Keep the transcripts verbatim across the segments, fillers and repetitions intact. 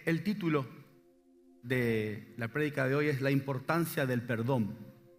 el título de la prédica de hoy es la importancia del perdón.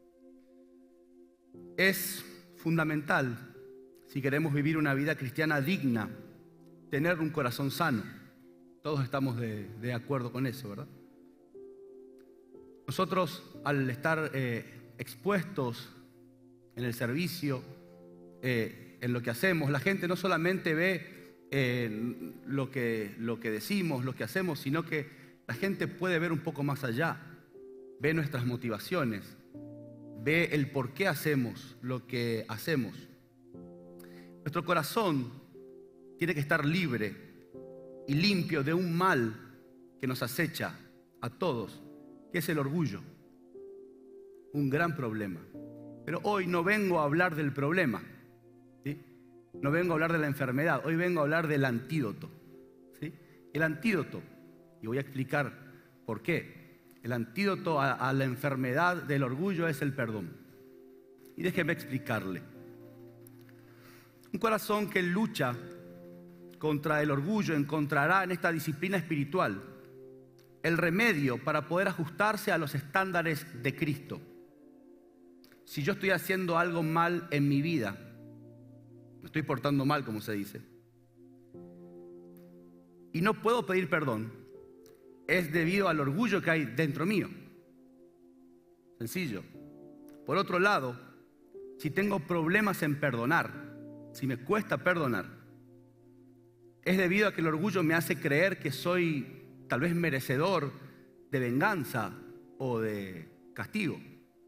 Es fundamental, si queremos vivir una vida cristiana digna, tener un corazón sano. Todos estamos de, de acuerdo con eso, ¿verdad? Nosotros, al estar eh, expuestos en el servicio, eh, en lo que hacemos, la gente no solamente ve eh, lo que, lo que decimos, lo que hacemos, sino que la gente puede ver un poco más allá, ve nuestras motivaciones, ve el por qué hacemos lo que hacemos. Nuestro corazón tiene que estar libre y limpio de un mal que nos acecha a todos, que es el orgullo. Un gran problema. Pero hoy no vengo a hablar del problema, ¿sí? No vengo a hablar de la enfermedad, hoy vengo a hablar del antídoto, ¿sí? El antídoto, y voy a explicar por qué. El antídoto a, a la enfermedad del orgullo es el perdón. Y déjeme explicarle. Un corazón que lucha contra el orgullo encontrará en esta disciplina espiritual el remedio para poder ajustarse a los estándares de Cristo. Si yo estoy haciendo algo mal en mi vida, me estoy portando mal, como se dice, y no puedo pedir perdón, es debido al orgullo que hay dentro mío. Sencillo. Por otro lado, si tengo problemas en perdonar, si me cuesta perdonar, es debido a que el orgullo me hace creer que soy tal vez merecedor de venganza o de castigo.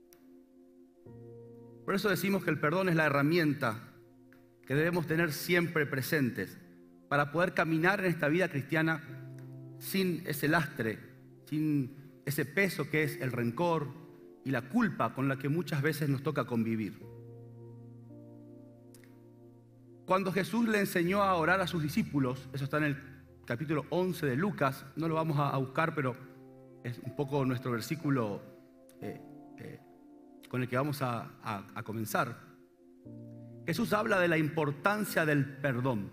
Por eso decimos que el perdón es la herramienta que debemos tener siempre presentes para poder caminar en esta vida cristiana sin ese lastre, sin ese peso que es el rencor y la culpa con la que muchas veces nos toca convivir. Cuando Jesús le enseñó a orar a sus discípulos, eso está en el capítulo once de Lucas, no lo vamos a buscar, pero es un poco nuestro versículo eh, eh, con el que vamos a, a, a comenzar. Jesús habla de la importancia del perdón.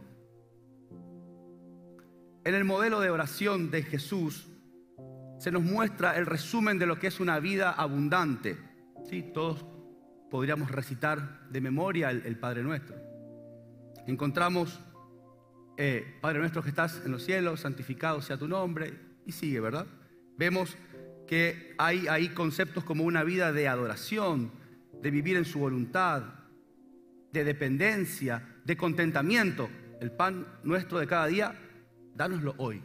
En el modelo de oración de Jesús se nos muestra el resumen de lo que es una vida abundante. ¿Sí? Todos podríamos recitar de memoria el, el Padre Nuestro. Encontramos, eh, Padre nuestro que estás en los cielos, santificado sea tu nombre, y sigue, ¿verdad? Vemos que hay ahí conceptos como una vida de adoración, de vivir en su voluntad, de dependencia, de contentamiento. El pan nuestro de cada día, dánoslo hoy.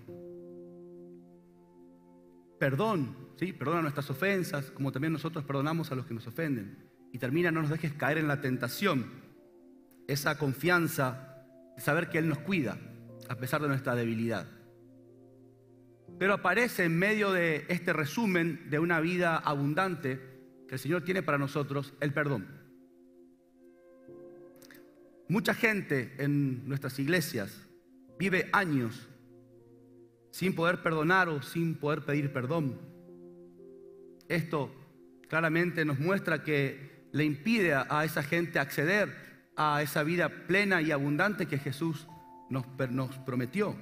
Perdón, ¿sí? Perdona nuestras ofensas, como también nosotros perdonamos a los que nos ofenden. Y termina, no nos dejes caer en la tentación. Esa confianza de saber que Él nos cuida a pesar de nuestra debilidad. Pero aparece en medio de este resumen de una vida abundante que el Señor tiene para nosotros, el perdón. Mucha gente en nuestras iglesias vive años sin poder perdonar o sin poder pedir perdón. Esto claramente nos muestra que le impide a esa gente acceder a esa vida plena y abundante que Jesús nos, nos prometió.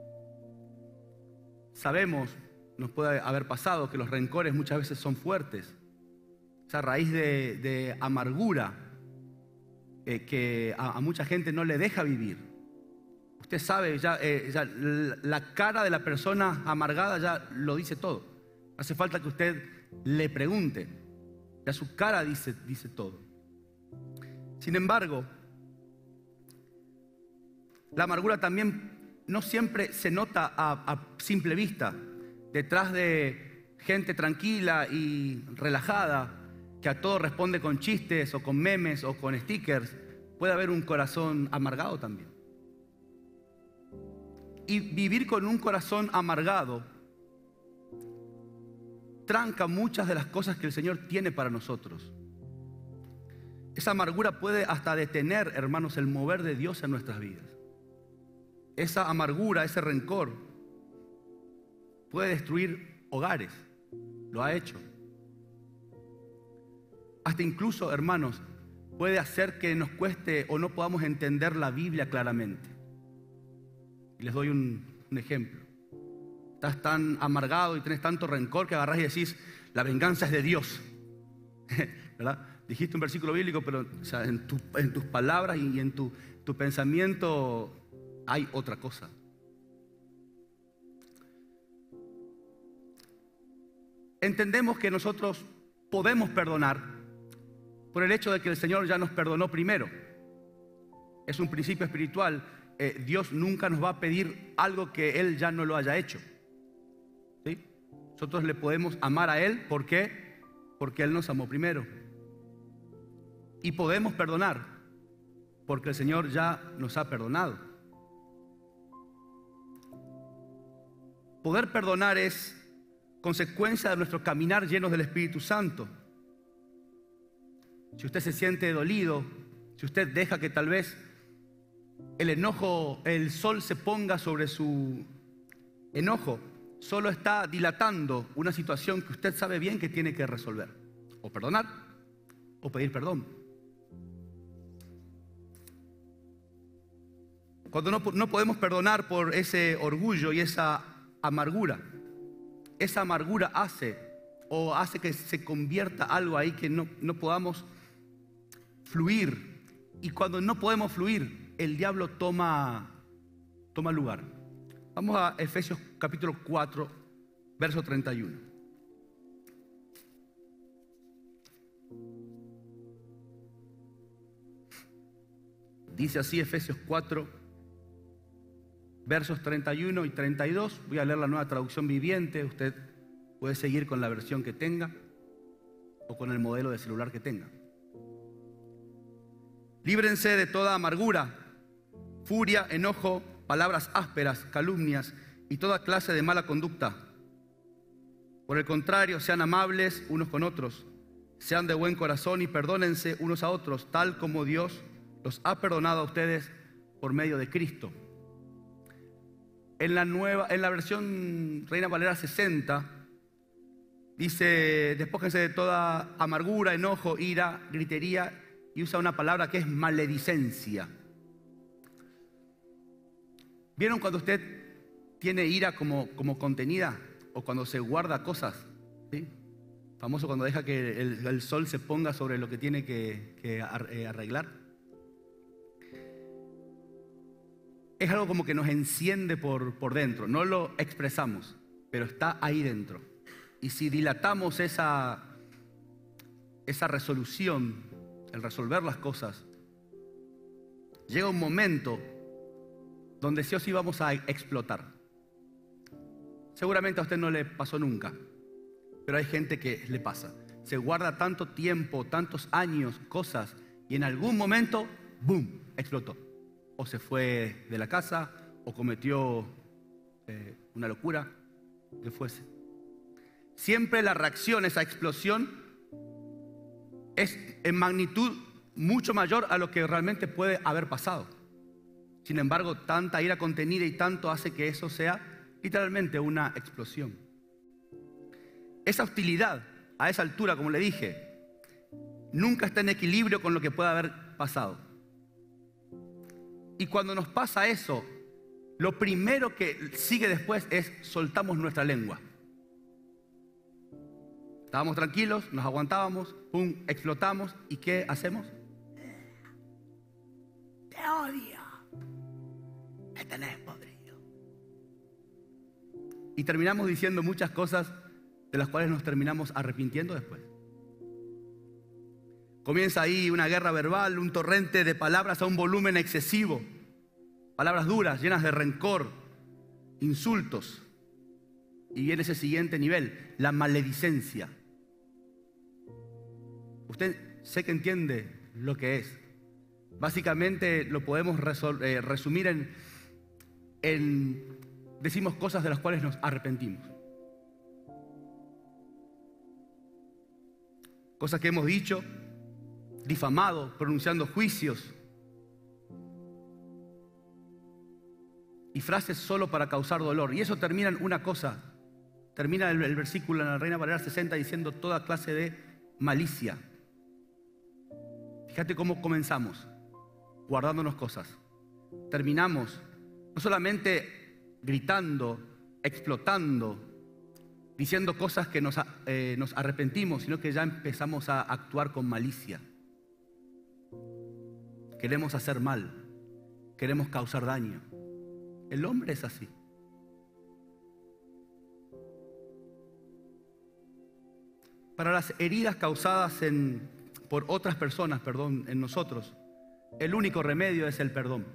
Sabemos, nos puede haber pasado, que los rencores muchas veces son fuertes. Esa raíz de, de amargura eh, que a, a mucha gente no le deja vivir. Usted sabe, ya, eh, ya la cara de la persona amargada ya lo dice todo. Hace falta que usted le pregunte. Ya su cara dice, dice todo. Sin embargo, la amargura también no siempre se nota a, a simple vista. Detrás de gente tranquila y relajada, que a todo responde con chistes o con memes o con stickers, puede haber un corazón amargado también. Y vivir con un corazón amargado tranca muchas de las cosas que el Señor tiene para nosotros. Esa amargura puede hasta detener, hermanos, el mover de Dios en nuestras vidas. Esa amargura, ese rencor, puede destruir hogares. Lo ha hecho. Hasta incluso, hermanos, puede hacer que nos cueste o no podamos entender la Biblia claramente. Y les doy un, un ejemplo. estás tan amargado y tienes tanto rencor que agarrás y decís, la venganza es de Dios. ¿Verdad? Dijiste un versículo bíblico, pero o sea, en, tu, en tus palabras y en tu, tu pensamiento hay otra cosa. Entendemos que nosotros podemos perdonar por el hecho de que el Señor ya nos perdonó primero. Es un principio espiritual. Eh, Dios nunca nos va a pedir algo que Él ya no lo haya hecho. ¿Sí? Nosotros le podemos amar a Él. ¿Por qué? Porque Él nos amó primero. Y podemos perdonar porque el Señor ya nos ha perdonado. Poder perdonar es consecuencia de nuestro caminar llenos del Espíritu Santo. Si usted se siente dolido, si usted deja que tal vez el enojo, el sol se ponga sobre su enojo, solo está dilatando una situación que usted sabe bien que tiene que resolver. O perdonar, o pedir perdón. Cuando no, no podemos perdonar por ese orgullo y esa amargura, esa amargura hace o hace que se convierta algo ahí que no, no podamos fluir. Y cuando no podemos fluir, el diablo toma, toma lugar. Vamos a Efesios capítulo cuatro, verso treinta y uno. Dice así Efesios cuatro, versos treinta y uno y treinta y dos. Voy a leer la Nueva Traducción Viviente. Usted puede seguir con la versión que tenga o con el modelo de celular que tenga. Líbrense de toda amargura, furia, enojo, palabras ásperas, calumnias y toda clase de mala conducta. Por el contrario, sean amables unos con otros, sean de buen corazón y perdónense unos a otros, tal como Dios los ha perdonado a ustedes por medio de Cristo. En la nueva, en la versión Reina Valera sesenta, dice, despójense de toda amargura, enojo, ira, gritería, y usa una palabra que es maledicencia. ¿Vieron cuando usted tiene ira como, como contenida? O cuando se guarda cosas, ¿sí? Famoso cuando deja que el, el sol se ponga sobre lo que tiene que, que arreglar. Es algo como que nos enciende por, por dentro. No lo expresamos, pero está ahí dentro. Y si dilatamos esa, esa resolución, el resolver las cosas, llega un momento donde sí o sí vamos a explotar. Seguramente a usted no le pasó nunca, pero hay gente que le pasa. Se guarda tanto tiempo, tantos años, cosas, y en algún momento, ¡boom!, explotó. O se fue de la casa, o cometió eh, una locura, que fuese. Siempre la reacción, esa explosión, es en magnitud mucho mayor a lo que realmente puede haber pasado. Sin embargo, tanta ira contenida y tanto hace que eso sea literalmente una explosión. Esa hostilidad a esa altura, como le dije, nunca está en equilibrio con lo que puede haber pasado. Y cuando nos pasa eso, lo primero que sigue después es soltamos nuestra lengua. Estábamos tranquilos, nos aguantábamos, pum, explotamos. ¿Y qué hacemos? Te odio. Me tenés podrido. Y terminamos diciendo muchas cosas de las cuales nos terminamos arrepintiendo después. Comienza ahí una guerra verbal, un torrente de palabras a un volumen excesivo. Palabras duras, llenas de rencor, insultos. Y viene ese siguiente nivel, la maledicencia. Usted sé que entiende lo que es. Básicamente lo podemos eh, resumir en, en decimos cosas de las cuales nos arrepentimos. Cosas que hemos dicho, difamado, pronunciando juicios. Y frases solo para causar dolor. Y eso termina en una cosa. Termina el, el versículo en la Reina Valera sesenta diciendo toda clase de malicia. Fíjate cómo comenzamos, guardándonos cosas. Terminamos no solamente gritando explotando, diciendo cosas que nos, eh, nos arrepentimos, sino que ya empezamos a actuar con malicia. Queremos hacer mal, queremos causar daño. El hombre es así. Para las heridas causadas en, por otras personas, perdón, en nosotros, el único remedio es el perdón.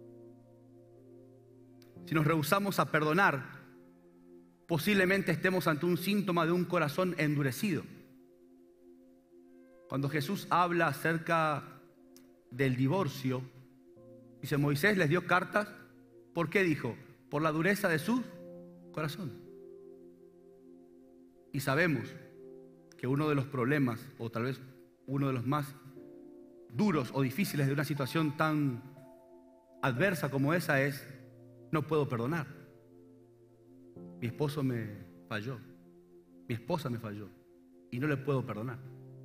Si nos rehusamos a perdonar, posiblemente estemos ante un síntoma de un corazón endurecido. Cuando Jesús habla acerca del divorcio, dice: Moisés les dio cartas. ¿Por qué dijo? Por la dureza de su corazón. Y sabemos que uno de los problemas, o tal vez uno de los más duros o difíciles de una situación tan adversa como esa es: no puedo perdonar. Mi esposo me falló, mi esposa me falló y no le puedo perdonar.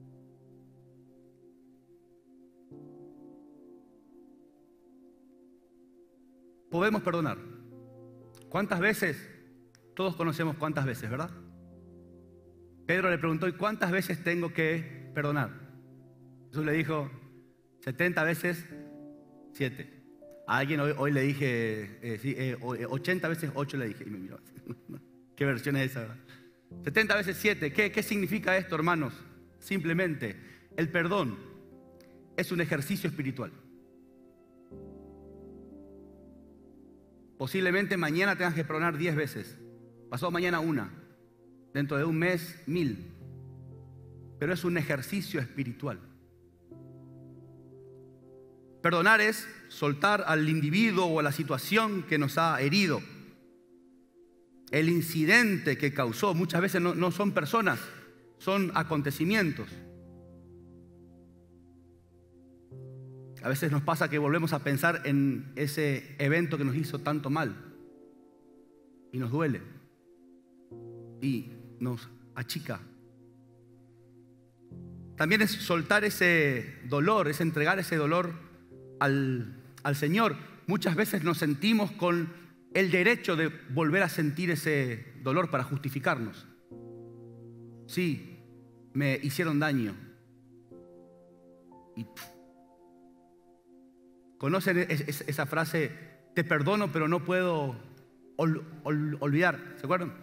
Podemos perdonar. ¿Cuántas veces? Todos conocemos cuántas veces, ¿verdad? Pedro le preguntó: ¿y cuántas veces tengo que perdonar? Jesús le dijo: setenta veces siete. A alguien hoy, hoy le dije, eh, sí, eh, ochenta veces ocho le dije. Y me miró así. ¿Qué versión es esa, verdad? setenta veces siete. ¿Qué, ¿Qué significa esto, hermanos? Simplemente, el perdón es un ejercicio espiritual. Posiblemente mañana tengas que perdonar diez veces. Pasado mañana una. Dentro de un mes, mil. Pero es un ejercicio espiritual. Perdonar es soltar al individuo o a la situación que nos ha herido. El incidente que causó, muchas veces no, no son personas, son acontecimientos. A veces nos pasa que volvemos a pensar en ese evento que nos hizo tanto mal y nos duele y nos achica. También es soltar ese dolor, es entregar ese dolor al, al Señor. Muchas veces nos sentimos con el derecho de volver a sentir ese dolor para justificarnos. Sí, me hicieron daño. Y pff, ¿conocen esa frase? Te perdono, pero no puedo ol, ol, olvidar. ¿Se acuerdan?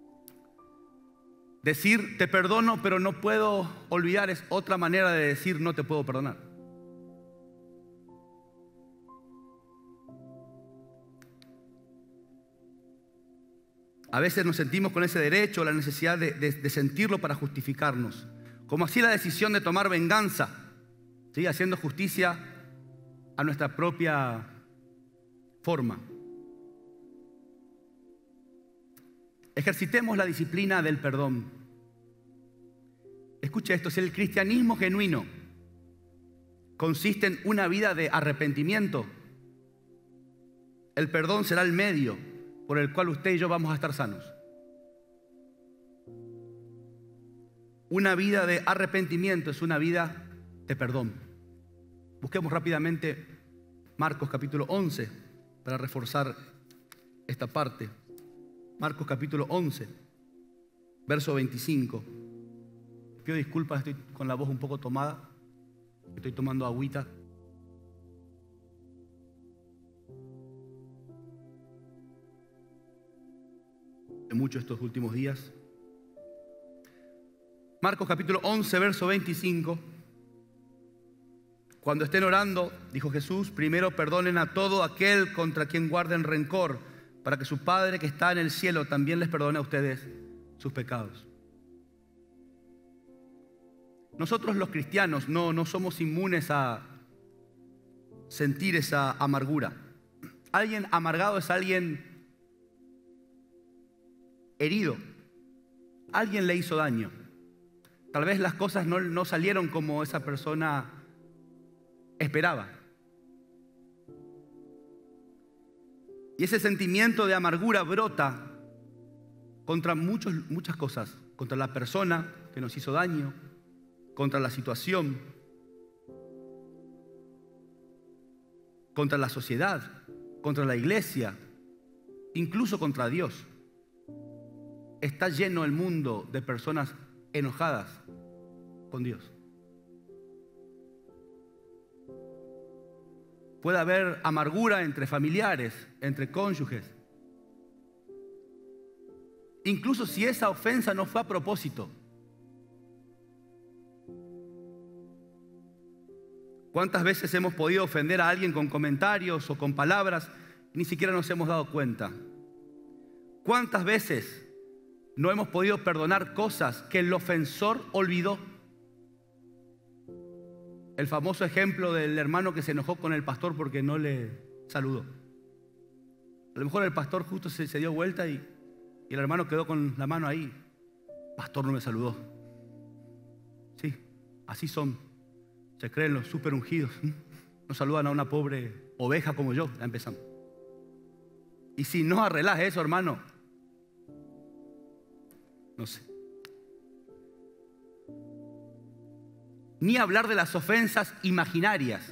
Decir te perdono, pero no puedo olvidar es otra manera de decir no te puedo perdonar. A veces nos sentimos con ese derecho, la necesidad de, de, de sentirlo para justificarnos. Como así la decisión de tomar venganza, ¿sí? Haciendo justicia a nuestra propia forma. Ejercitemos la disciplina del perdón. Escuche esto: si el cristianismo genuino consiste en una vida de arrepentimiento, el perdón será el medio por el cual usted y yo vamos a estar sanos. Una vida de arrepentimiento es una vida de perdón. Busquemos rápidamente Marcos capítulo once para reforzar esta parte. Marcos capítulo once, verso veinticinco. Pido disculpas, estoy con la voz un poco tomada. Estoy tomando agüita. De mucho estos últimos días. Marcos capítulo once, verso veinticinco. Cuando estén orando, dijo Jesús, primero perdonen a todo aquel contra quien guarden rencor, para que su Padre que está en el cielo también les perdone a ustedes sus pecados. Nosotros los cristianos no, no somos inmunes a sentir esa amargura. Alguien amargado es alguien herido. Alguien le hizo daño. Tal vez las cosas no, no salieron como esa persona esperaba. Y ese sentimiento de amargura brota contra muchos, muchas cosas. Contra la persona que nos hizo daño, contra la situación, contra la sociedad, contra la iglesia, incluso contra Dios. está lleno el mundo de personas enojadas con Dios. Puede haber amargura entre familiares, entre cónyuges. Incluso si esa ofensa no fue a propósito. ¿Cuántas veces hemos podido ofender a alguien con comentarios o con palabras y ni siquiera nos hemos dado cuenta? ¿Cuántas veces no hemos podido perdonar cosas que el ofensor olvidó? El famoso ejemplo del hermano que se enojó con el pastor porque no le saludó. A lo mejor el pastor justo se, se dio vuelta y, y el hermano quedó con la mano ahí. Pastor no me saludó. Sí, así son. Se creen los súper ungidos. No saludan a una pobre oveja como yo. Ya empezamos. Y si no arreglas eso, hermano, no sé. Ni hablar de las ofensas imaginarias.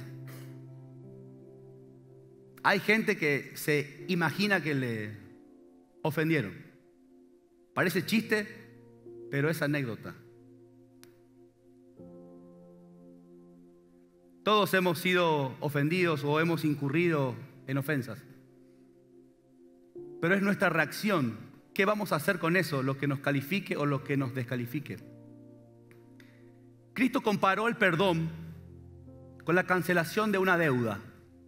Hay gente que se imagina que le ofendieron. Parece chiste, pero es anécdota. Todos hemos sido ofendidos o hemos incurrido en ofensas. Pero es nuestra reacción. ¿Qué vamos a hacer con eso? Lo que nos califique o lo que nos descalifique. Cristo comparó el perdón con la cancelación de una deuda.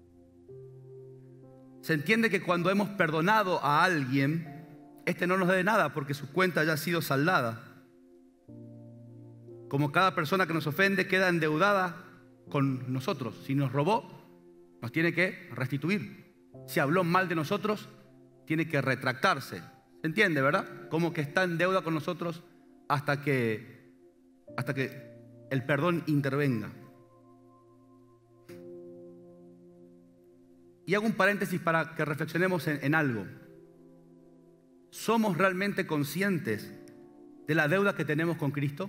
Se entiende que cuando hemos perdonado a alguien, este no nos debe nada porque su cuenta ya ha sido saldada. Como cada persona que nos ofende queda endeudada con nosotros. Si nos robó, nos tiene que restituir. Si habló mal de nosotros, tiene que retractarse. ¿Se entiende, verdad? Como que está en deuda con nosotros hasta que, hasta que el perdón intervenga. Y hago un paréntesis para que reflexionemos en, en algo. ¿Somos realmente conscientes de la deuda que tenemos con Cristo?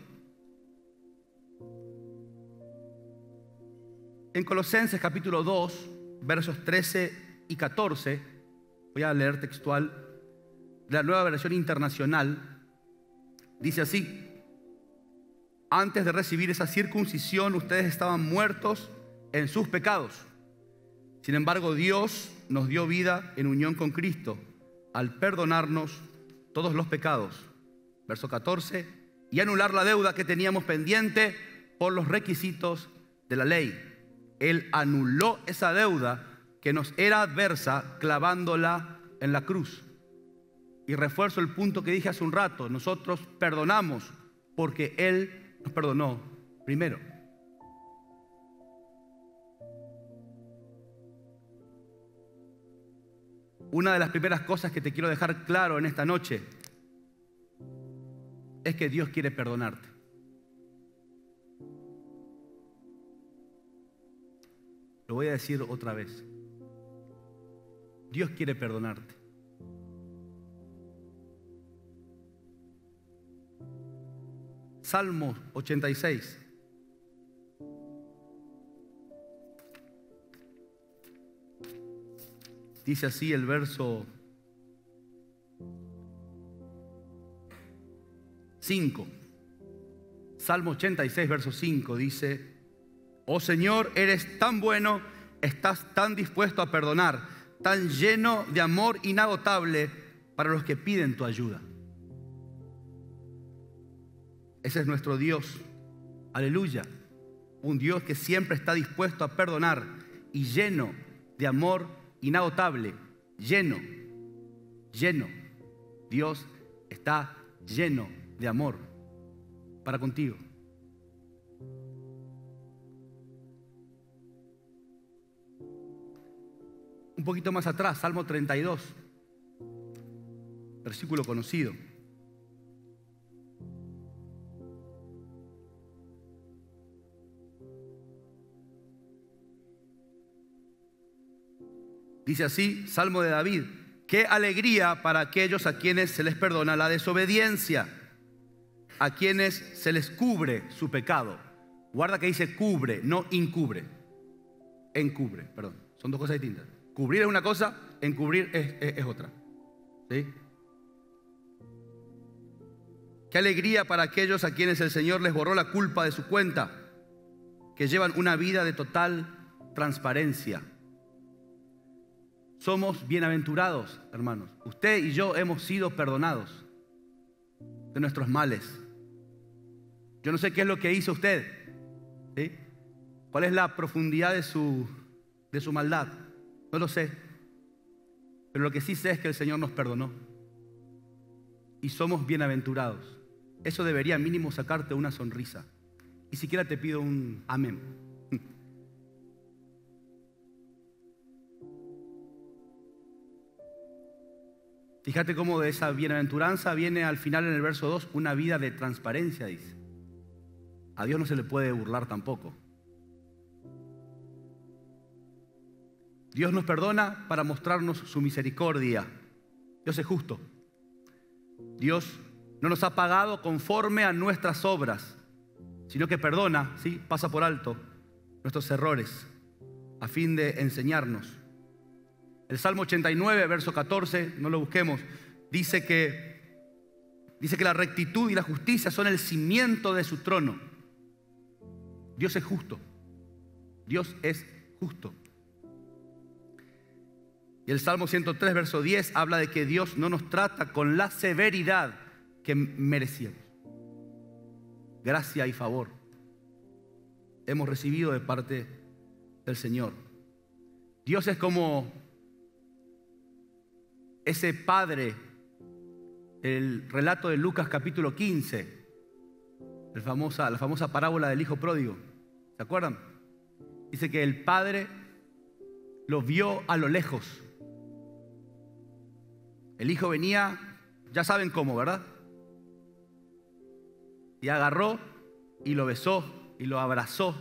En Colosenses capítulo dos, versos trece y catorce, voy a leer textual de la Nueva Versión Internacional, dice así: antes de recibir esa circuncisión, ustedes estaban muertos en sus pecados. Sin embargo, Dios nos dio vida en unión con Cristo al perdonarnos todos los pecados. Verso catorce, y anular la deuda que teníamos pendiente por los requisitos de la ley. Él anuló esa deuda que nos era adversa clavándola en la cruz. Y refuerzo el punto que dije hace un rato: nosotros perdonamos porque Él nos perdonó primero. Una de las primeras cosas que te quiero dejar claro en esta noche es que Dios quiere perdonarte. Lo voy a decir otra vez. Dios quiere perdonarte. Salmo ochenta y seis. Dice así el verso cinco. Salmo ochenta y seis, verso cinco dice: oh Señor, eres tan bueno, estás tan dispuesto a perdonar, tan lleno de amor inagotable para los que piden tu ayuda. Ese es nuestro Dios. Aleluya. Un Dios que siempre está dispuesto a perdonar y lleno de amor inagotable. Lleno, lleno. Dios está lleno de amor para contigo. Un poquito más atrás, Salmo treinta y dos, versículo conocido. Dice así, Salmo de David: qué alegría para aquellos a quienes se les perdona la desobediencia, a quienes se les cubre su pecado. Guarda que dice cubre, no encubre. Encubre, perdón. Son dos cosas distintas. Cubrir es una cosa, encubrir es, es, es otra. ¿Sí? Qué alegría para aquellos a quienes el Señor les borró la culpa de su cuenta, que llevan una vida de total transparencia. Somos bienaventurados, hermanos. Usted y yo hemos sido perdonados de nuestros males. Yo no sé qué es lo que hizo usted, ¿sí? ¿Cuál es la profundidad de su, de su maldad? No lo sé. Pero lo que sí sé es que el Señor nos perdonó. Y somos bienaventurados. Eso debería mínimo sacarte una sonrisa. Y siquiera te pido un amén. Fíjate cómo de esa bienaventuranza viene al final en el verso dos una vida de transparencia, dice. A Dios no se le puede burlar tampoco. Dios nos perdona para mostrarnos su misericordia. Dios es justo. Dios no nos ha pagado conforme a nuestras obras, sino que perdona, ¿sí? Pasa por alto nuestros errores a fin de enseñarnos. El Salmo ochenta y nueve, verso catorce, no lo busquemos, dice que, dice que la rectitud y la justicia son el cimiento de su trono. Dios es justo. Dios es justo. Y el Salmo ciento tres, verso diez, habla de que Dios no nos trata con la severidad que merecíamos. Gracia y favor hemos recibido de parte del Señor. Dios es como ese padre, el relato de Lucas capítulo quince, el famosa, la famosa parábola del hijo pródigo. ¿Se acuerdan? Dice que el padre lo vio a lo lejos. El hijo venía, ya saben cómo, ¿verdad? Y agarró y lo besó y lo abrazó.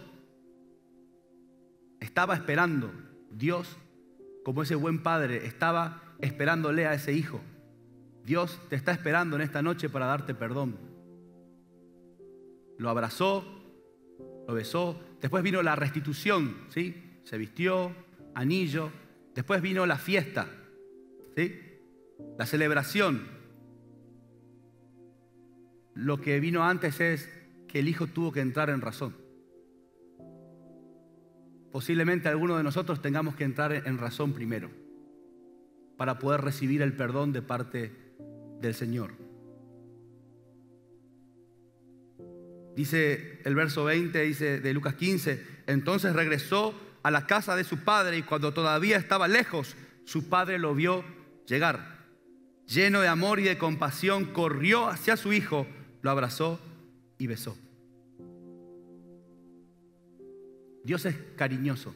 Estaba esperando. Dios, como ese buen padre, estaba esperándole a ese hijo. Dios te está esperando en esta noche para darte perdón. Lo abrazó, lo besó. Después vino la restitución, ¿sí? Se vistió, anillo. Después vino la fiesta, ¿sí? La celebración. Lo que vino antes es que el hijo tuvo que entrar en razón. Posiblemente algunos de nosotros tengamos que entrar en razón primero para poder recibir el perdón de parte del Señor. Dice el verso veinte, dice de Lucas quince, entonces regresó a la casa de su padre y cuando todavía estaba lejos, su padre lo vio llegar. Lleno de amor y de compasión, corrió hacia su hijo, lo abrazó y besó. Dios es cariñoso.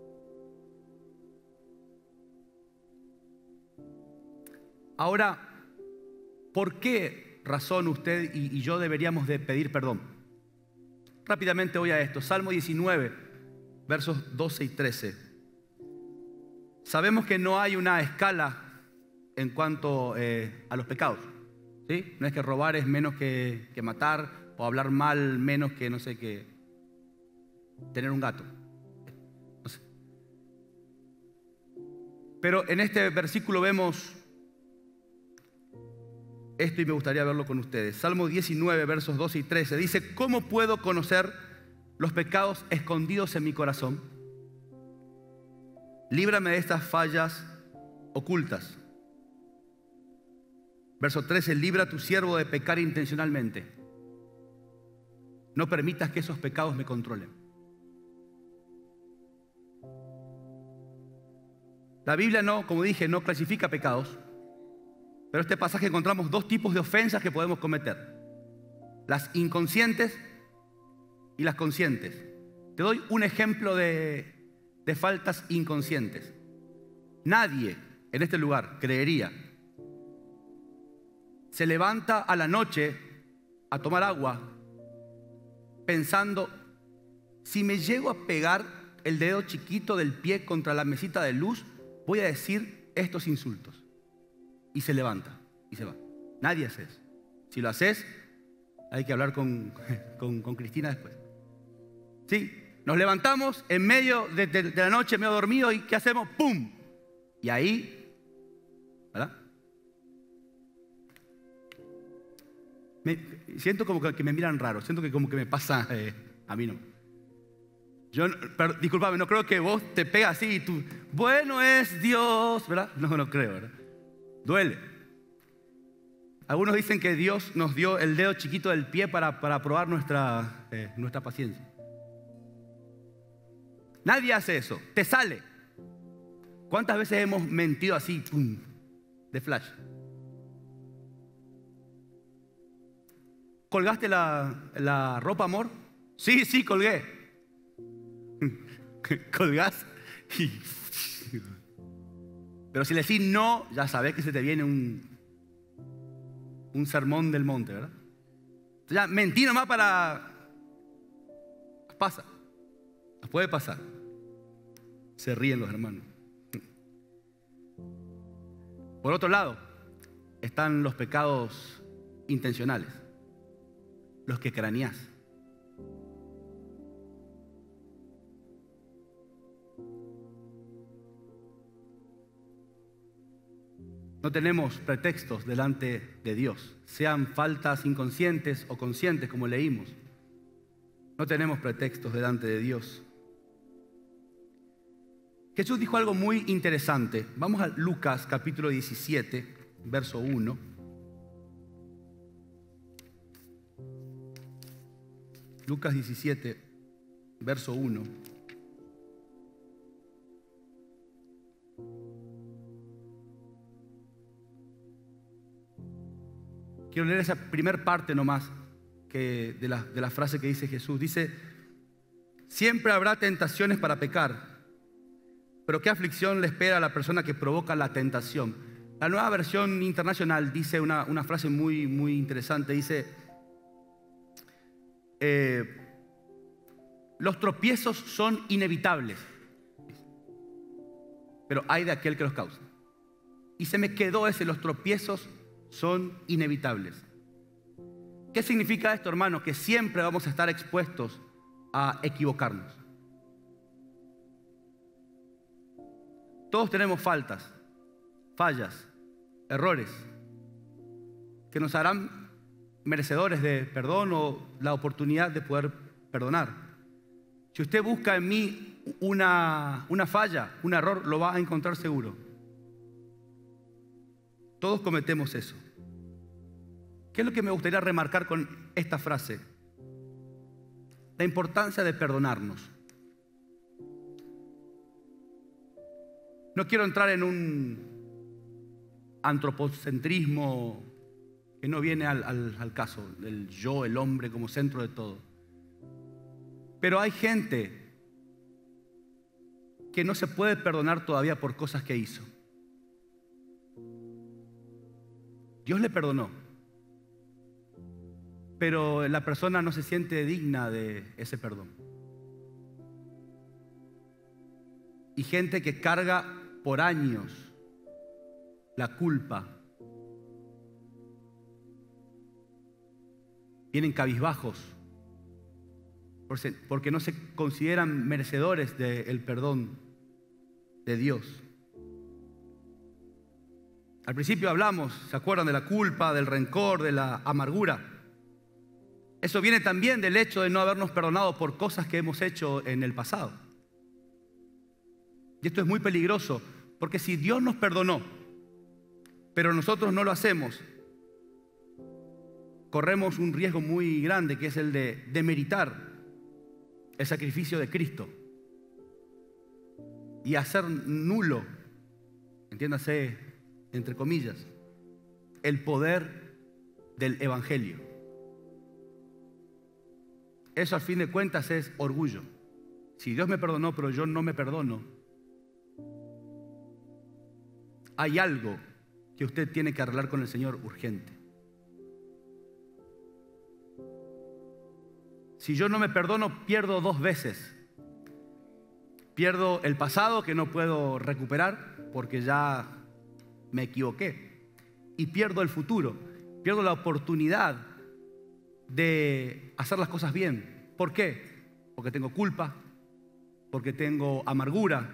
Ahora, ¿por qué razón usted y, y yo deberíamos de pedir perdón? Rápidamente voy a esto. Salmo diecinueve, versos doce y trece. Sabemos que no hay una escala en cuanto eh, a los pecados, ¿sí? No es que robar es menos que, que matar, o hablar mal menos que, no sé, que tener un gato. No sé. Pero en este versículo vemos esto y me gustaría verlo con ustedes. Salmo diecinueve, versos doce y trece. Dice, ¿cómo puedo conocer los pecados escondidos en mi corazón? Líbrame de estas fallas ocultas. Verso trece, libra a tu siervo de pecar intencionalmente. No permitas que esos pecados me controlen. La Biblia no, como dije, no clasifica pecados. Pero en este pasaje encontramos dos tipos de ofensas que podemos cometer. Las inconscientes y las conscientes. Te doy un ejemplo de, de faltas inconscientes. Nadie en este lugar creería se levanta a la noche a tomar agua pensando, si me llego a pegar el dedo chiquito del pie contra la mesita de luz, voy a decir estos insultos. Y se levanta y se va. Nadie hace eso. Si lo haces, hay que hablar con, con, con Cristina después. Sí, nos levantamos en medio de, de, de la noche, medio dormido, y ¿qué hacemos? ¡Pum! Y ahí, ¿verdad? Me, siento como que, que me miran raro, siento que como que me pasa, eh, a mí no. Yo, pero, discúlpame, no creo que vos te pegas así y tú, bueno es Dios, ¿verdad? No, no creo, ¿verdad? Duele. Algunos dicen que Dios nos dio el dedo chiquito del pie para, para probar nuestra, eh, nuestra paciencia. Nadie hace eso, te sale. ¿Cuántas veces hemos mentido así, pum, de flash? ¿Colgaste la, la ropa, amor? Sí, sí, colgué. Colgás y... Pero si le decís no, ya sabés que se te viene un, un sermón del monte, ¿verdad? Entonces ya mentí nomás para... Pasa. Puede pasar. Se ríen los hermanos. Por otro lado, están los pecados intencionales, los que craneás. No tenemos pretextos delante de Dios, sean faltas inconscientes o conscientes, como leímos. No tenemos pretextos delante de Dios. Jesús dijo algo muy interesante. Vamos a Lucas capítulo diecisiete, verso uno. Lucas diecisiete, verso uno. Quiero leer esa primera parte nomás que de, la, de la frase que dice Jesús. Dice, siempre habrá tentaciones para pecar, pero qué aflicción le espera a la persona que provoca la tentación. La nueva versión internacional dice una, una frase muy, muy interesante. Dice, eh, los tropiezos son inevitables, pero hay de aquel que los causa. Y se me quedó ese, los tropiezos son inevitables. ¿Qué significa esto, hermano? Que siempre vamos a estar expuestos a equivocarnos. Todos tenemos faltas, fallas, errores que nos harán merecedores de perdón o la oportunidad de poder perdonar. Si usted busca en mí una, una falla, un error, lo va a encontrar seguro. Todos cometemos eso. ¿Qué es lo que me gustaría remarcar con esta frase? La importancia de perdonarnos. No quiero entrar en un antropocentrismo que no viene al, al, al caso, del yo, el hombre como centro de todo. Pero hay gente que no se puede perdonar todavía por cosas que hizo. Dios le perdonó, pero la persona no se siente digna de ese perdón. Y gente que carga por años la culpa, vienen cabizbajos porque no se consideran merecedores del perdón de Dios. Al principio hablamos, ¿se acuerdan? De la culpa, del rencor, de la amargura. Eso viene también del hecho de no habernos perdonado por cosas que hemos hecho en el pasado. Y esto es muy peligroso, porque si Dios nos perdonó, pero nosotros no lo hacemos, corremos un riesgo muy grande, que es el de demeritar el sacrificio de Cristo y hacer nulo, entiéndase, entre comillas, el poder del Evangelio. Eso, al fin de cuentas, es orgullo. Si Dios me perdonó, pero yo no me perdono, hay algo que usted tiene que arreglar con el Señor urgente. Si yo no me perdono, pierdo dos veces. Pierdo el pasado, que no puedo recuperar porque ya me equivoqué, y pierdo el futuro, pierdo la oportunidad de hacer las cosas bien. ¿Por qué? Porque tengo culpa, porque tengo amargura,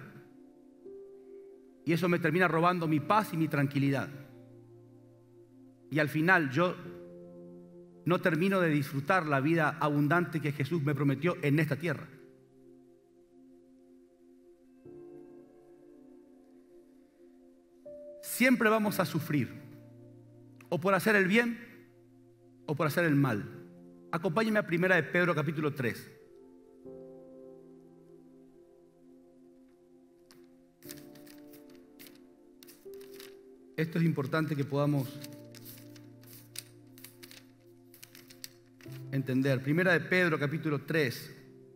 y eso me termina robando mi paz y mi tranquilidad. Y al final yo no termino de disfrutar la vida abundante que Jesús me prometió en esta tierra. Siempre vamos a sufrir, o por hacer el bien, o por hacer el mal. Acompáñenme a Primera de Pedro, capítulo tres. Esto es importante que podamos entender. Primera de Pedro, capítulo tres,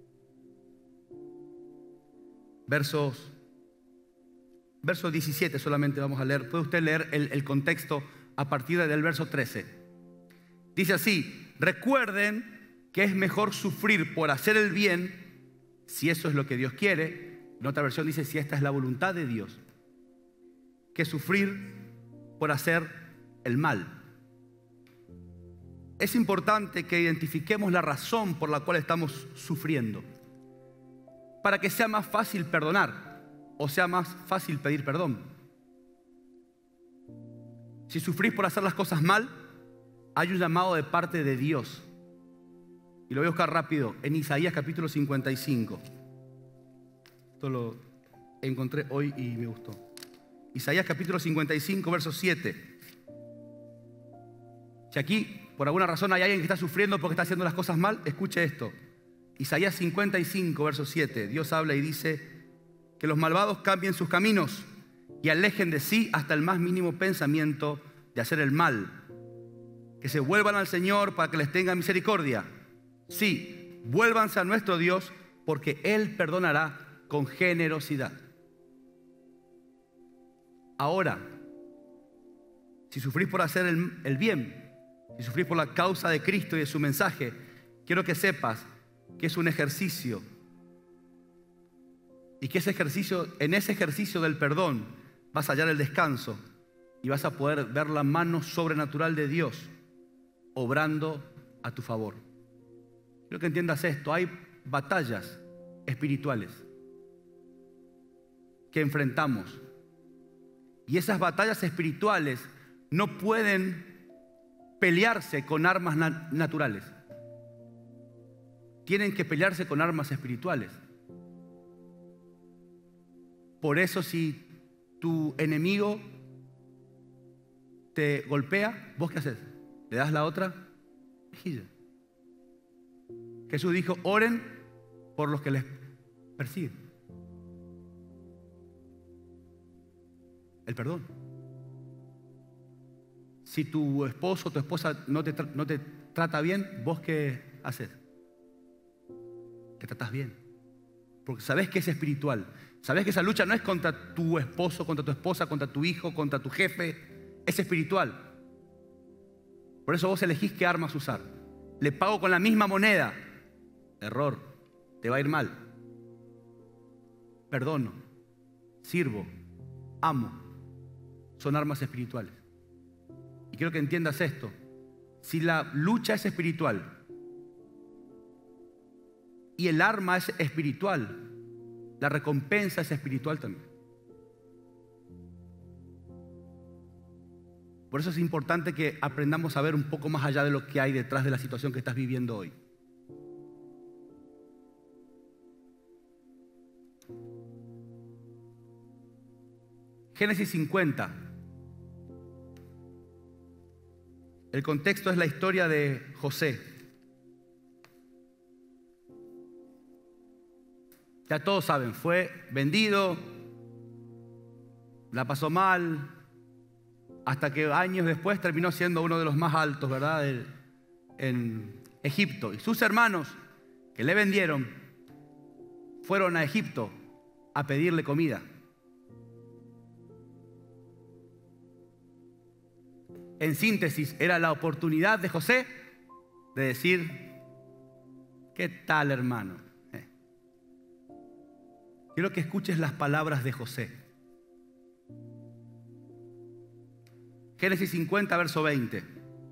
versos, verso diecisiete solamente vamos a leer. Puede usted leer el, el contexto a partir del verso trece. Dice así: recuerden que es mejor sufrir por hacer el bien, si eso es lo que Dios quiere. En otra versión dice, si esta es la voluntad de Dios, que sufrir por hacer el mal. Es importante que identifiquemos la razón por la cual estamos sufriendo, para que sea más fácil perdonar o sea más fácil pedir perdón. Si sufrís por hacer las cosas mal, hay un llamado de parte de Dios. Y lo voy a buscar rápido en Isaías capítulo cincuenta y cinco. Esto lo encontré hoy y me gustó. Isaías capítulo cincuenta y cinco, verso siete. Si aquí por alguna razón hay alguien que está sufriendo porque está haciendo las cosas mal, escuche esto. Isaías cincuenta y cinco, verso siete. Dios habla y dice: que los malvados cambien sus caminos y alejen de sí hasta el más mínimo pensamiento de hacer el mal. Que se vuelvan al Señor para que les tenga misericordia. Sí, vuélvanse a nuestro Dios, porque Él perdonará con generosidad. Ahora, si sufrís por hacer el, el bien, si sufrís por la causa de Cristo y de su mensaje, quiero que sepas que es un ejercicio. Y que ese ejercicio, en ese ejercicio del perdón, vas a hallar el descanso y vas a poder ver la mano sobrenatural de Dios obrando a tu favor. Quiero que entiendas esto. Hay batallas espirituales que enfrentamos. Y esas batallas espirituales no pueden pelearse con armas na- naturales. Tienen que pelearse con armas espirituales. Por eso, si tu enemigo te golpea, ¿vos qué haces? ¿Le das la otra mejilla? Jesús dijo: oren por los que les persiguen. El perdón. Si tu esposo o tu esposa no te, no te trata bien, ¿vos qué haces? Te tratás bien. Porque sabés que es espiritual. Sabés que esa lucha no es contra tu esposo, contra tu esposa, contra tu hijo, contra tu jefe. Es espiritual. Por eso vos elegís qué armas usar. Le pago con la misma moneda. Error. Te va a ir mal. Perdono. Sirvo. Amo. Son armas espirituales. Y quiero que entiendas esto. Si la lucha es espiritual y el arma es espiritual, la recompensa es espiritual también. Por eso es importante que aprendamos a ver un poco más allá de lo que hay detrás de la situación que estás viviendo hoy. Génesis cincuenta. El contexto es la historia de José. Ya todos saben, fue vendido, la pasó mal, hasta que años después terminó siendo uno de los más altos, ¿verdad?, de, en Egipto. Y sus hermanos que le vendieron fueron a Egipto a pedirle comida. En síntesis, era la oportunidad de José de decir: ¿qué tal, hermano? Eh. Quiero que escuches las palabras de José. Génesis cincuenta, verso veinte.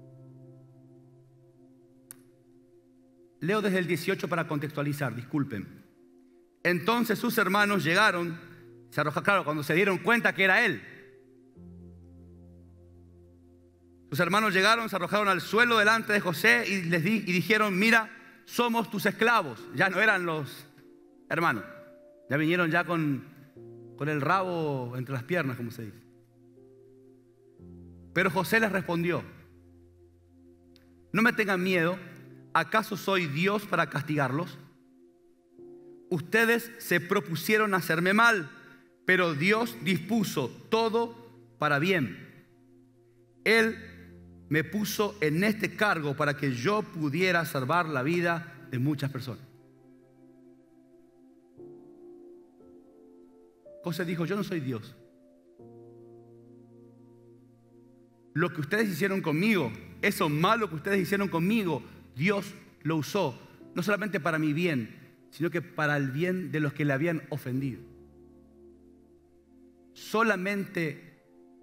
Leo desde el dieciocho para contextualizar, disculpen. Entonces sus hermanos llegaron, se arrojaron, claro, cuando se dieron cuenta que era él. Sus hermanos llegaron, se arrojaron al suelo delante de José y les di, y dijeron, mira, somos tus esclavos. Ya no eran los hermanos, ya vinieron ya con, con el rabo entre las piernas, como se dice. Pero José les respondió, no me tengan miedo, ¿acaso soy Dios para castigarlos? Ustedes se propusieron hacerme mal, pero Dios dispuso todo para bien. Él me puso en este cargo para que yo pudiera salvar la vida de muchas personas. José dijo, yo no soy Dios. Lo que ustedes hicieron conmigo, eso malo que ustedes hicieron conmigo, Dios lo usó, no solamente para mi bien, sino que para el bien de los que le habían ofendido. Solamente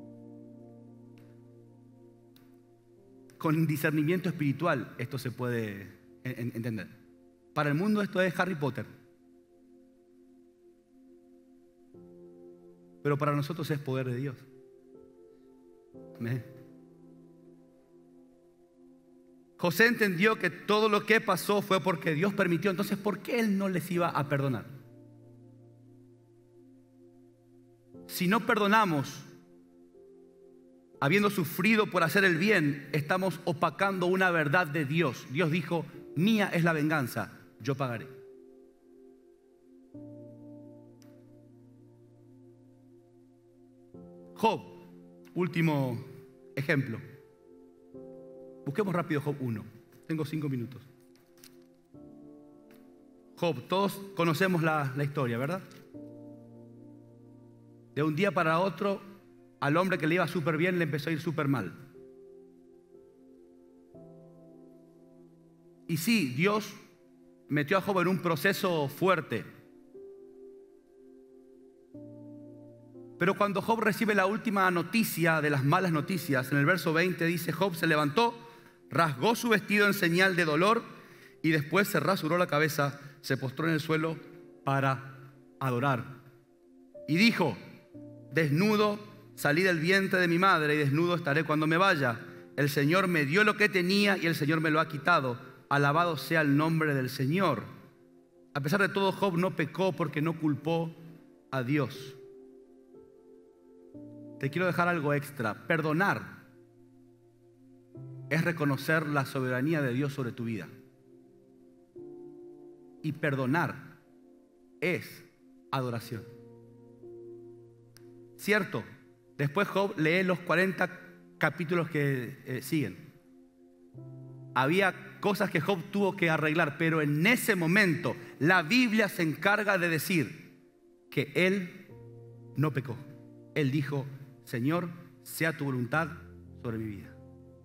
con discernimiento espiritual esto se puede entender. Para el mundo esto es Harry Potter, pero para nosotros es poder de Dios. Amén. José entendió que todo lo que pasó fue porque Dios permitió. Entonces, ¿por qué Él no les iba a perdonar? Si no perdonamos, habiendo sufrido por hacer el bien, estamos opacando una verdad de Dios. Dios dijo, mía es la venganza, yo pagaré. Job, último ejemplo. Busquemos rápido Job uno. Tengo cinco minutos. Job, todos conocemos la, la historia, ¿verdad? De un día para otro, al hombre que le iba súper bien le empezó a ir súper mal. Y sí, Dios metió a Job en un proceso fuerte. Pero cuando Job recibe la última noticia de las malas noticias, en el verso veinte dice, Job se levantó, rasgó su vestido en señal de dolor y después se rasuró la cabeza, se postró en el suelo para adorar. Y dijo, desnudo salí del vientre de mi madre y desnudo estaré cuando me vaya. El Señor me dio lo que tenía y el Señor me lo ha quitado. Alabado sea el nombre del Señor. A pesar de todo, Job no pecó porque no culpó a Dios. Te quiero dejar algo extra. Perdonar es reconocer la soberanía de Dios sobre tu vida. Y perdonar es adoración. ¿Cierto? Después Job lee los cuarenta capítulos que eh, siguen. Había cosas que Job tuvo que arreglar, pero en ese momento la Biblia se encarga de decir que él no pecó. Él dijo, Señor, sea tu voluntad sobre mi vida.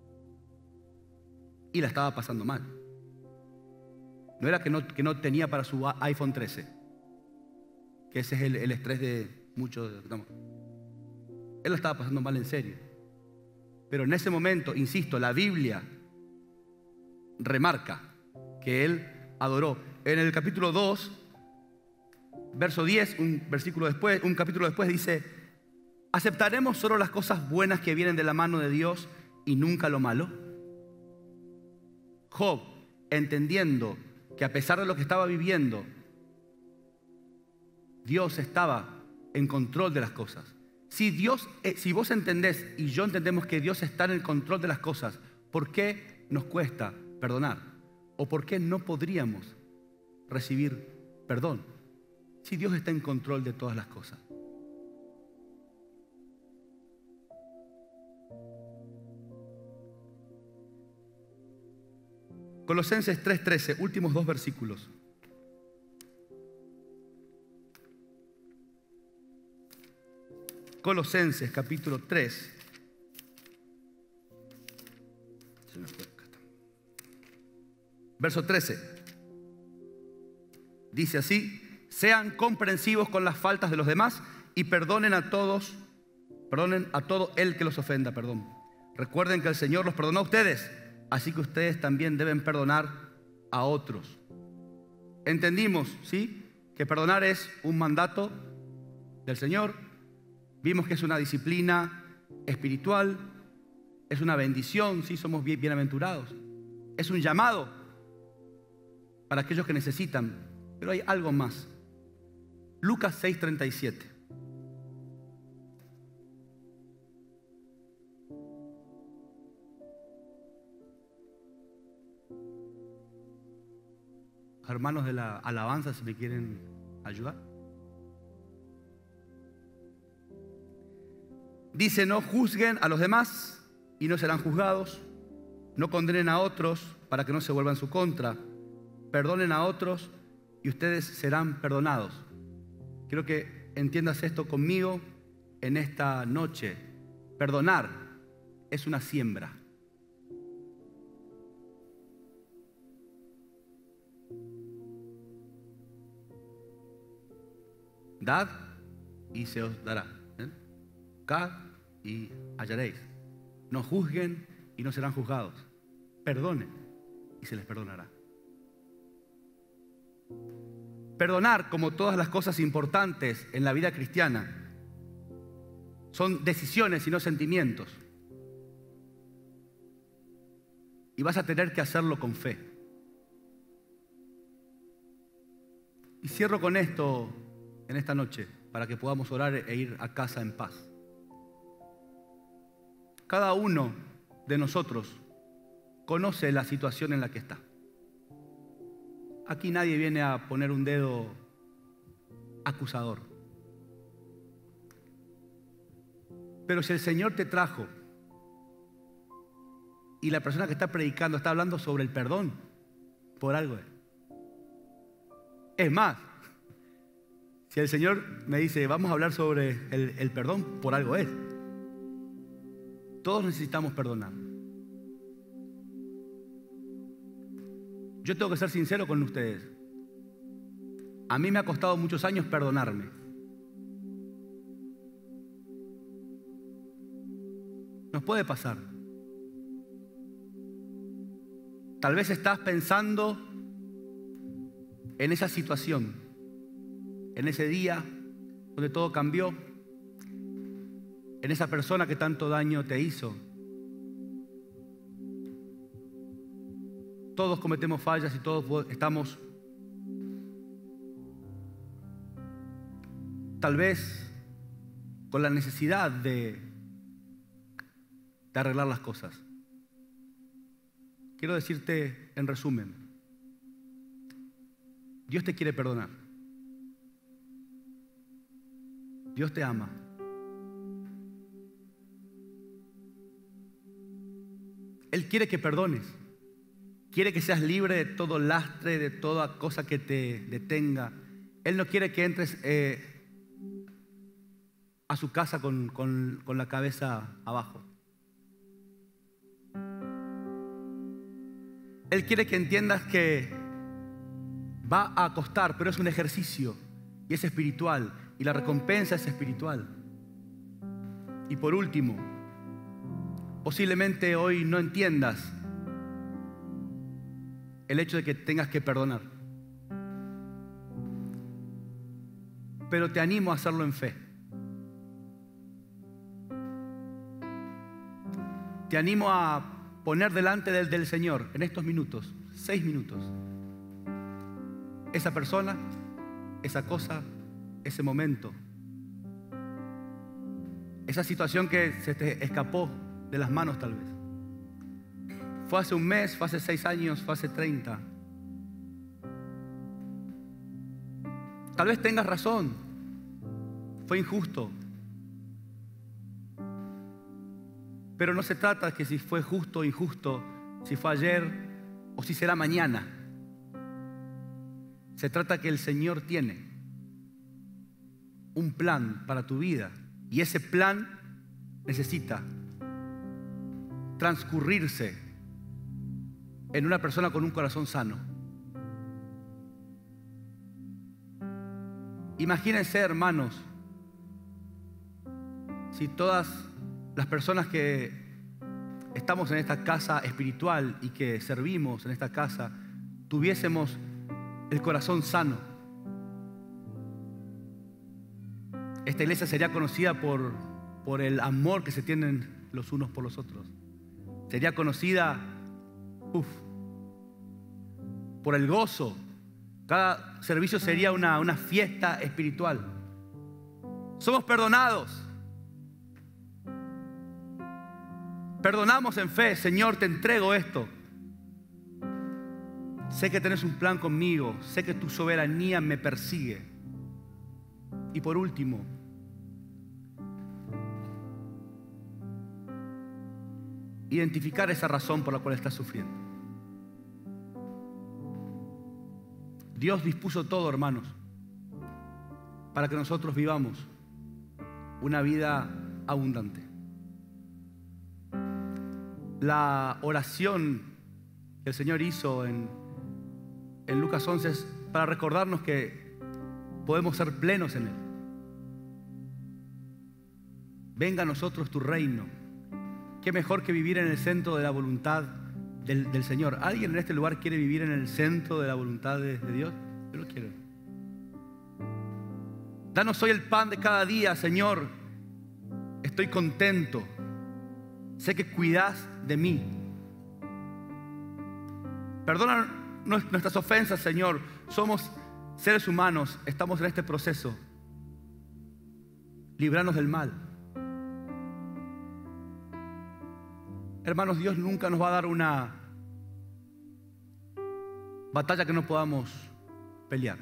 Y la estaba pasando mal. No era que no, que no tenía para su iPhone trece, que ese es el, el estrés de muchos. No. Él la estaba pasando mal en serio. Pero en ese momento, insisto, la Biblia remarca que él adoró. En el capítulo dos, verso diez, un versículo después, un capítulo después dice, ¿aceptaremos solo las cosas buenas que vienen de la mano de Dios y nunca lo malo? Job, entendiendo que a pesar de lo que estaba viviendo, Dios estaba en control de las cosas. Si Dios, eh, si vos entendés y yo entendemos que Dios está en el control de las cosas, ¿por qué nos cuesta perdonar? ¿O por qué no podríamos recibir perdón si Dios está en control de todas las cosas? Colosenses tres trece, últimos dos versículos. Colosenses capítulo tres. Verso trece. Dice así, sean comprensivos con las faltas de los demás y perdonen a todos, perdonen a todo el que los ofenda, perdón. Recuerden que el Señor los perdonó a ustedes, así que ustedes también deben perdonar a otros. Entendimos, ¿sí?, que perdonar es un mandato del Señor. Vimos que es una disciplina espiritual. Es una bendición, sí, somos bien- bienaventurados. Es un llamado para aquellos que necesitan. Pero hay algo más. Lucas seis treinta y siete. Hermanos de la alabanza, si me quieren ayudar. Dice: no juzguen a los demás y no serán juzgados. No condenen a otros para que no se vuelvan en su contra. Perdonen a otros y ustedes serán perdonados. Quiero que entiendas esto conmigo en esta noche. Perdonar es una siembra. Dad y se os dará. ¿Eh? Buscad y hallaréis. No juzguen y no serán juzgados. Perdonen y se les perdonará. Perdonar, como todas las cosas importantes en la vida cristiana, son decisiones y no sentimientos. Y vas a tener que hacerlo con fe. Y cierro con esto en esta noche, para que podamos orar e ir a casa en paz. Cada uno de nosotros conoce la situación en la que está. Aquí nadie viene a poner un dedo acusador. Pero si el Señor te trajo y la persona que está predicando está hablando sobre el perdón, por algo es. Es más, si el Señor me dice, vamos a hablar sobre el, el perdón, por algo es. Todos necesitamos perdonar. Yo tengo que ser sincero con ustedes. A mí me ha costado muchos años perdonarme. Nos puede pasar. Tal vez estás pensando en esa situación, en ese día donde todo cambió, en esa persona que tanto daño te hizo. Todos cometemos fallas y todos estamos tal vez con la necesidad de, de arreglar las cosas. Quiero decirte en resumen, Dios te quiere perdonar. Dios te ama. Él quiere que perdones. Quiere que seas libre de todo lastre, de toda cosa que te detenga. Él no quiere que entres eh, a su casa con, con, con la cabeza abajo. Él quiere que entiendas que va a costar, pero es un ejercicio y es espiritual y la recompensa es espiritual. Y por último, posiblemente hoy no entiendas el hecho de que tengas que perdonar. Pero te animo a hacerlo en fe. Te animo a poner delante del, del Señor en estos minutos, seis minutos, esa persona, esa cosa, ese momento, esa situación que se te escapó de las manos tal vez. Fue hace un mes, fue hace seis años, fue hace treinta. Tal vez tengas razón. Fue injusto. Pero no se trata de que si fue justo o injusto, si fue ayer o si será mañana. Se trata que el Señor tiene un plan para tu vida y ese plan necesita transcurrirse en una persona con un corazón sano. Imagínense, hermanos, si todas las personas que estamos en esta casa espiritual y que servimos en esta casa tuviésemos el corazón sano. Esta iglesia sería conocida por, por el amor que se tienen los unos por los otros. Sería conocida uf, por el gozo. Cada servicio sería una, una fiesta espiritual. Somos perdonados. Perdonamos en fe. Señor, te entrego esto. Sé que tenés un plan conmigo. Sé que tu soberanía me persigue. Y por último, identificar esa razón por la cual estás sufriendo. Dios dispuso todo, hermanos, para que nosotros vivamos una vida abundante. La oración que el Señor hizo en, en Lucas once es para recordarnos que podemos ser plenos en Él. Venga a nosotros tu reino. Qué mejor que vivir en el centro de la voluntad del, del Señor. ¿Alguien en este lugar quiere vivir en el centro de la voluntad de, de Dios? Yo lo quiero. Danos hoy el pan de cada día, Señor. Estoy contento. Sé que cuidás de mí. Perdona nuestras ofensas, Señor. Somos seres humanos. Estamos en este proceso. Líbranos del mal. Hermanos, Dios nunca nos va a dar una batalla que no podamos pelear.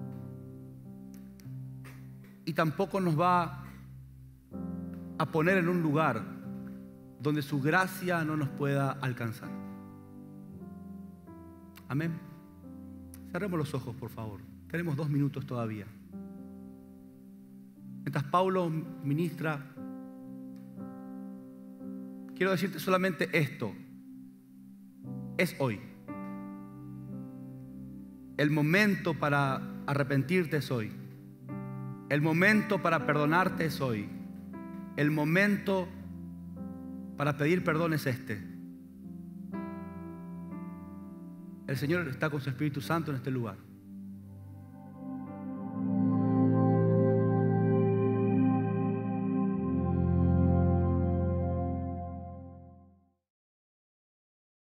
Y tampoco nos va a poner en un lugar donde su gracia no nos pueda alcanzar. Amén. Cerremos los ojos, por favor. Tenemos dos minutos todavía. Mientras Pablo ministra, quiero decirte solamente esto. Es hoy. El momento para arrepentirte es hoy. El momento para perdonarte es hoy. El momento para pedir perdón es este. El Señor está con su Espíritu Santo en este lugar.